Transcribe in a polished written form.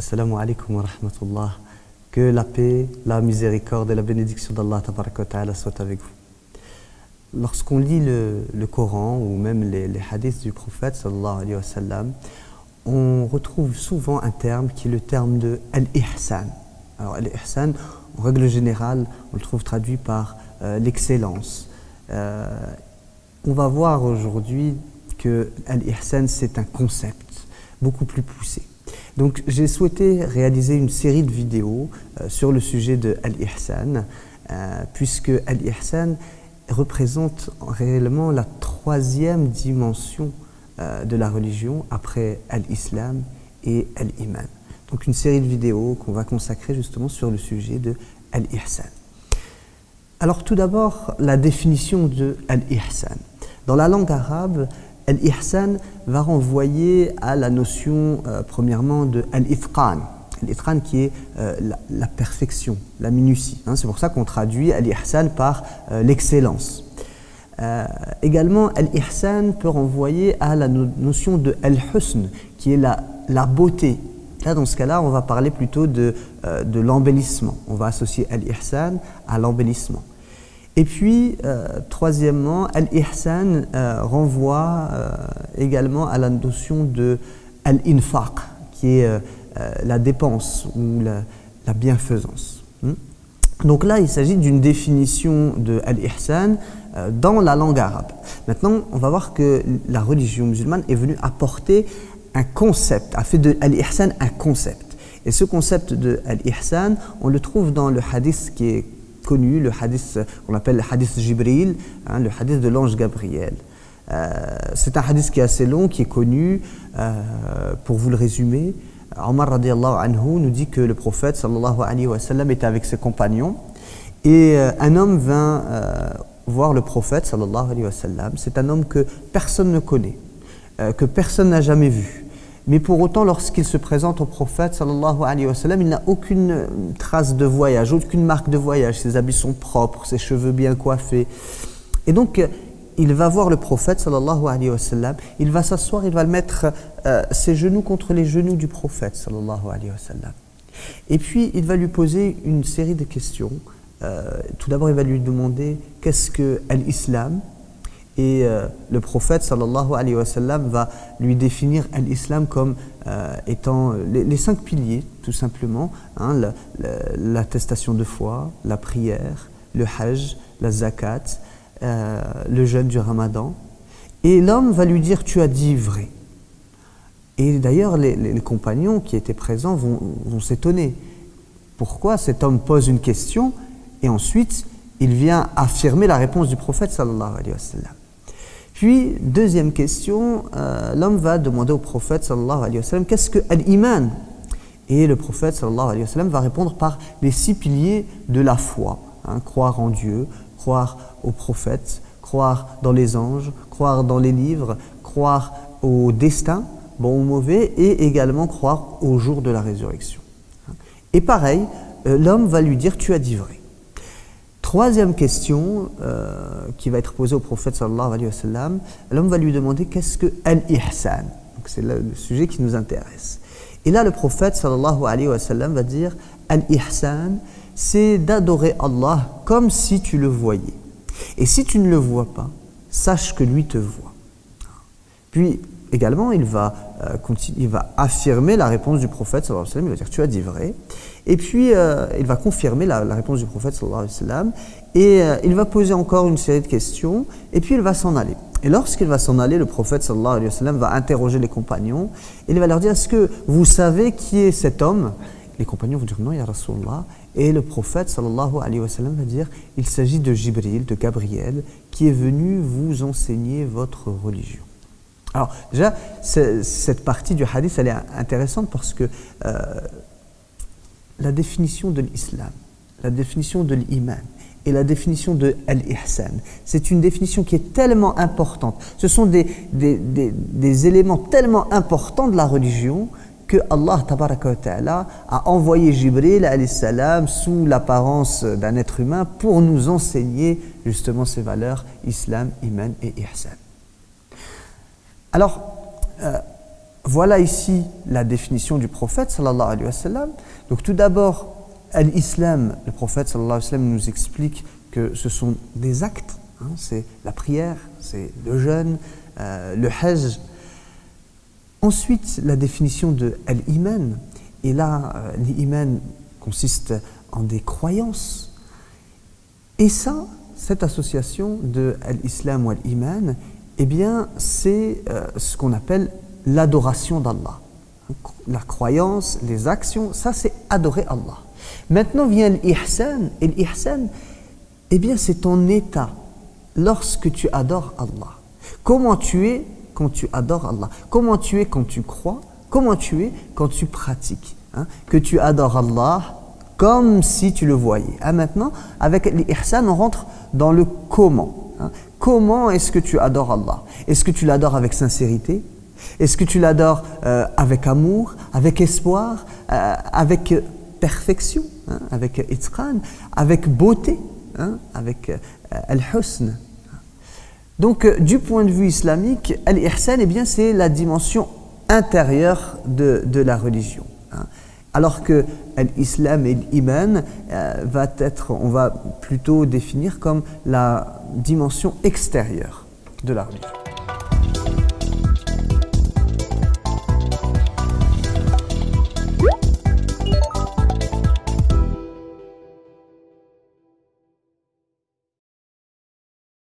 Assalamu alaikum wa rahmatullah. Que la paix, la miséricorde et la bénédiction d'Allah tabaraka wa ta'ala soient avec vous. Lorsqu'on lit le Coran ou même les hadiths du prophète sallallahu alayhi wa sallam, on retrouve souvent un terme qui est le terme de al-ihsan. Alors al-ihsan, en règle générale, on le trouve traduit par l'excellence. On va voir aujourd'hui que al-ihsan, c'est un concept beaucoup plus poussé. Donc j'ai souhaité réaliser une série de vidéos sur le sujet de al-ihsan, puisque al-ihsan représente réellement la troisième dimension de la religion après al-islam et al-iman. Donc une série de vidéos qu'on va consacrer justement sur le sujet de al-ihsan. Alors tout d'abord, la définition de al-ihsan. Dans la langue arabe, al-ihsan va renvoyer à la notion premièrement de al-itqan. Al-itqan qui est la perfection, la minutie. C'est pour ça qu'on traduit al-ihsan par l'excellence. Également, al-ihsan peut renvoyer à la notion de al-husn, qui est la beauté. Là, dans ce cas-là, on va parler plutôt de l'embellissement. On va associer al-ihsan à l'embellissement. Et puis, troisièmement, al-ihsan renvoie également à la notion de al-infaq, qui est la dépense ou la bienfaisance. Donc là, il s'agit d'une définition de al-ihsan dans la langue arabe. Maintenant, on va voir que la religion musulmane est venue apporter un concept, a fait de al-ihsan un concept. Et ce concept de al-ihsan, on le trouve dans le hadith qui est connu, le hadith qu'on appelle le hadith Jibril, le hadith de l'ange Gabriel. C'est un hadith qui est assez long, qui est connu. Pour vous le résumer, Omar radiallahu anhu nous dit que le prophète sallallahu alayhi wa sallam était avec ses compagnons et un homme vint voir le prophète sallallahu alayhi wa sallam. C'est un homme que personne ne connaît, que personne n'a jamais vu. Mais pour autant, lorsqu'il se présente au prophète sallallahu alayhi wa sallam, il n'a aucune trace de voyage, aucune marque de voyage. Ses habits sont propres, ses cheveux bien coiffés. Et donc, il va voir le prophète sallallahu alayhi wa sallam, il va s'asseoir, il va mettre ses genoux contre les genoux du prophète sallallahu alayhi wa sallam. Et puis, il va lui poser une série de questions. Tout d'abord, il va lui demander qu'est-ce que l'islam. Et le prophète sallallahu alayhi wa sallam va lui définir l'islam comme étant les 5 piliers, tout simplement, l'attestation de foi, la prière, le hajj, la zakat, le jeûne du ramadan. Et l'homme va lui dire « tu as dit vrai ». Et d'ailleurs, les compagnons qui étaient présents vont s'étonner. Pourquoi cet homme pose une question et ensuite il vient affirmer la réponse du prophète sallallahu alayhi wa sallam. Puis, deuxième question, l'homme va demander au prophète sallallahu alayhi wa sallam qu'est-ce que l'iman? Et le prophète sallallahu alayhi wa sallam va répondre par les 6 piliers de la foi. Croire en Dieu, croire au prophète, croire dans les anges, croire dans les livres, croire au destin, bon ou mauvais, et également croire au jour de la résurrection. Et pareil, l'homme va lui dire tu as dit vrai. Troisième question qui va être posée au prophète sallallahu alayhi wa sallam, l'homme va lui demander qu'est-ce que al-ihsan. C'est le sujet qui nous intéresse. Et là, le prophète sallallahu alayhi wa sallam va dire al-ihsan, c'est d'adorer Allah comme si tu le voyais. Et si tu ne le vois pas, sache que lui te voit. Puis également, il va affirmer la réponse du prophète sallallahu alayhi wa sallam, il va dire tu as dit vrai. Et puis, il va confirmer la réponse du prophète sallallahu alayhi wa sallam et il va poser encore une série de questions et puis il va s'en aller. Et lorsqu'il va s'en aller, le prophète sallallahu alayhi wa sallam va interroger les compagnons et il va leur dire « Est-ce que vous savez qui est cet homme ?» Les compagnons vont dire « Non, ya Rasulallah » et le prophète sallallahu alayhi wa sallam va dire « Il s'agit de Jibril, de Gabriel, qui est venu vous enseigner votre religion. » Alors déjà, cette partie du hadith, elle est intéressante parce que la définition de l'islam, la définition de l'iman et la définition de l'ihsan, c'est une définition qui est tellement importante. Ce sont des éléments tellement importants de la religion que Allah tabaraka wa ta'ala a envoyé Jibril alayhi salam sous l'apparence d'un être humain pour nous enseigner justement ces valeurs, islam, iman et ihsan. Alors, voilà ici la définition du prophète sallallahu alayhi wa sallam. Donc tout d'abord, l'islam, le prophète sallallahu alayhi wa sallam nous explique que ce sont des actes, hein, c'est la prière, c'est le jeûne, le hajj. Ensuite, la définition de l'iman. Et là, l'iman consiste en des croyances. Et ça, cette association de l'islam ou l'iman, eh bien, c'est ce qu'on appelle l'adoration d'Allah. La croyance, les actions, ça c'est adorer Allah. Maintenant vient l'ihsan. Et l'ihsan, eh bien, c'est ton état lorsque tu adores Allah. Comment tu es quand tu adores Allah? Comment tu es quand tu crois? Comment tu es quand tu pratiques, hein? Que tu adores Allah comme si tu le voyais. Ah, maintenant, avec l'ihsan, on rentre dans le comment. Hein? Comment est-ce que tu adores Allah? Est-ce que tu l'adores avec sincérité? Est-ce que tu l'adores avec amour, avec espoir, avec perfection, hein? Avec itqan, avec beauté, hein? Avec al-husn? Donc, du point de vue islamique, l'ihsan, eh bien, c'est la dimension intérieure de la religion. Hein. Alors que l'islam et l'iman on va plutôt définir comme la dimension extérieure de la religion.